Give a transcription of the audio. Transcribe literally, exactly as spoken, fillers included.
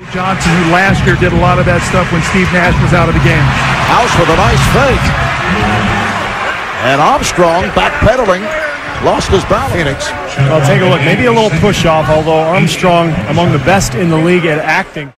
Johnson, who last year did a lot of that stuff when Steve Nash was out of the game. House with a nice fake. And Armstrong backpedaling. Lost his balance. Phoenix. Well, take a look. Maybe a little push-off, although Armstrong among the best in the league at acting.